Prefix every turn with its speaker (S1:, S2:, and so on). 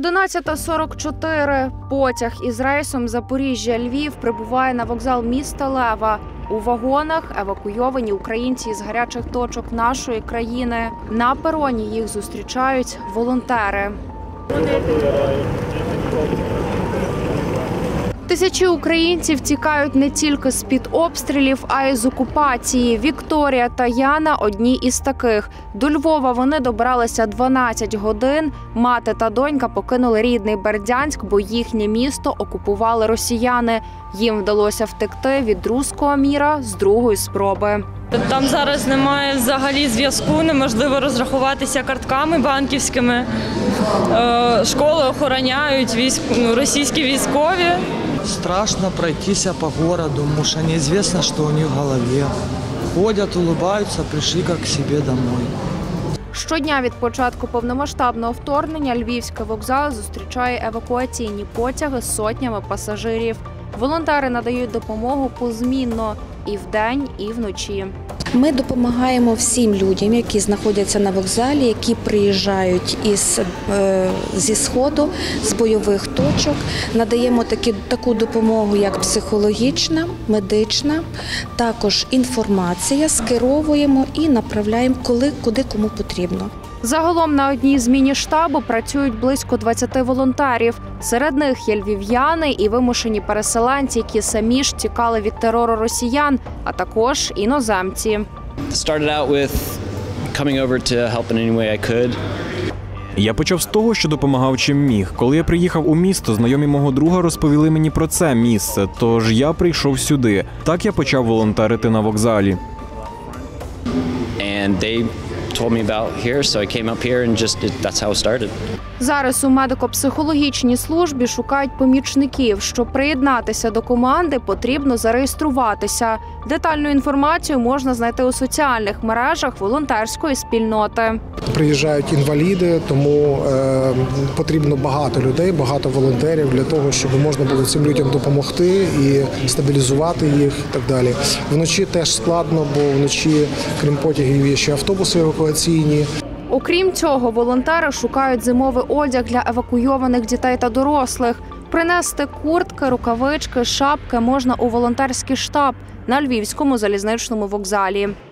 S1: 11:44. Потяг із рейсом Запоріжжя-Львів прибуває на вокзал міста Лева. У вагонах евакуйовані українці із гарячих точок нашої країни. На пероні їх зустрічають волонтери. Тисячі українців тікають не тільки з-під обстрілів, а й з окупації. Вікторія та Яна – одні із таких. До Львова вони добралися 12 годин. Мати та донька покинули рідний Бердянськ, бо їхнє місто окупували росіяни. Їм вдалося втекти від руського міра з другої спроби.
S2: Там зараз немає взагалі зв'язку, неможливо розрахуватися картками банківськими. Школи охороняють російські військові.
S3: Страшно пройтися по городу, потому что неизвестно, что у них в голове. Ходят, улыбаются, пришли как к себе домой.
S1: Щодня від початку повномасштабного вторгнення Львівський вокзал зустрічає евакуаційні потяги з сотнями пасажирів. Волонтери надають допомогу позмінно – і вдень, і вночі.
S4: Ми допомагаємо всім людям, які знаходяться на вокзалі, які приїжджають зі Сходу, з бойових точок. Надаємо таку допомогу, як психологічна, медична, також інформація, скеровуємо і направляємо, куди кому потрібно.
S1: Загалом на одній зміні штабу працюють близько 20 волонтерів. Серед них є львів'яни і вимушені переселенці, які самі ж тікали від терору росіян, а також іноземці.
S5: Я почав з того, що допомагав чим міг. Коли я приїхав у місто, знайомі мого друга розповіли мені про це місце, тож я прийшов сюди. Так я почав волонтерити на вокзалі.
S1: Зараз у медико-психологічній службі шукають помічників. Щоб приєднатися до команди, потрібно зареєструватися. Детальну інформацію можна знайти у соціальних мережах волонтерської спільноти.
S6: Приїжджають інваліди, тому потрібно багато людей, багато волонтерів для того, щоб можна було цим людям допомогти і стабілізувати їх і так далі. Вночі теж складно, бо вночі, крім потягів, є ще автобуси евакуаційні.
S1: Окрім цього, волонтери шукають зимовий одяг для евакуйованих дітей та дорослих. Принести куртки, рукавички, шапки можна у волонтерський штаб на Львівському залізничному вокзалі.